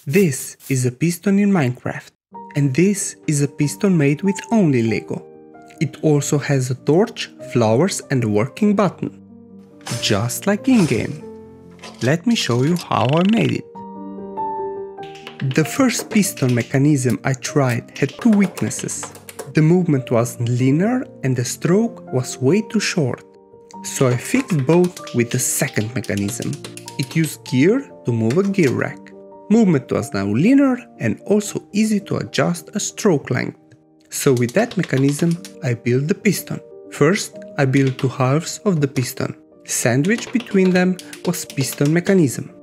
This is a piston in Minecraft, and this is a piston made with only Lego. It also has a torch, flowers and a working button, just like in-game. Let me show you how I made it. The first piston mechanism I tried had two weaknesses. The movement wasn't linear and the stroke was way too short. So I fixed both with the second mechanism. It used gear to move a gear rack. Movement was now linear and also easy to adjust a stroke length. So with that mechanism I built the piston. First I built two halves of the piston. Sandwiched between them was piston mechanism.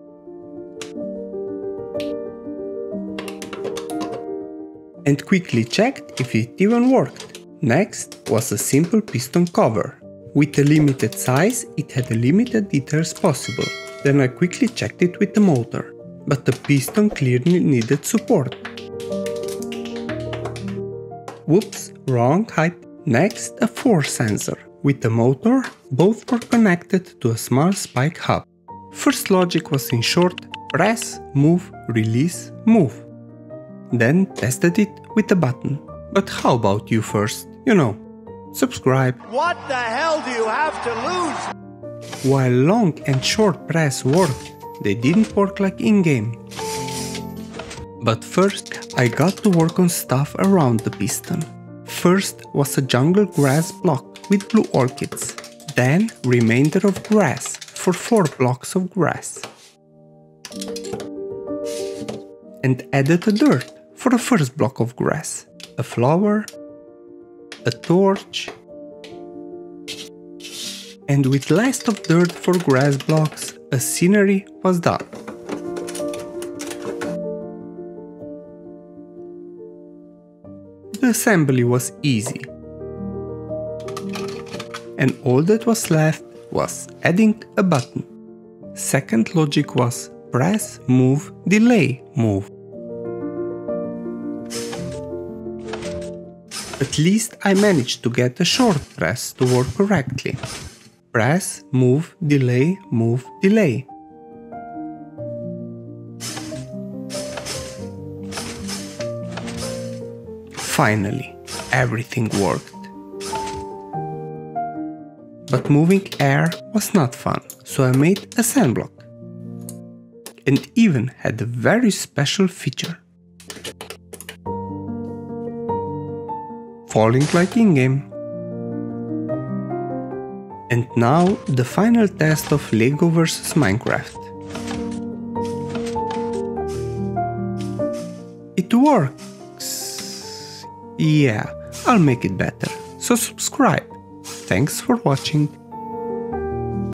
And quickly checked if it even worked. Next was a simple piston cover. With a limited size, it had a limited details possible. Then I quickly checked it with the motor, but the piston clearly needed support. Whoops, wrong height. Next, a force sensor. With the motor, both were connected to a small spike hub. First logic was in short, press, move, release, move. Then tested it with a button. But how about you first? You know, subscribe. What the hell do you have to lose? While long and short press worked, they didn't work like in-game. But first, I got to work on stuff around the piston. First was a jungle grass block with blue orchids. Then remainder of grass for 4 blocks of grass. And added a dirt for the first block of grass. A flower, a torch, and with last of dirt for grass blocks, a scenery was done. The assembly was easy, and all that was left was adding a button. Second logic was press, move, delay, move. At least I managed to get a short press to work correctly. Press, move, delay, move, delay. Finally, everything worked. But moving air was not fun, so I made a sandblock. And even had a very special feature. Falling like in-game. And now the final test of Lego vs Minecraft. It works. Yeah, I'll make it better. So subscribe. Thanks for watching.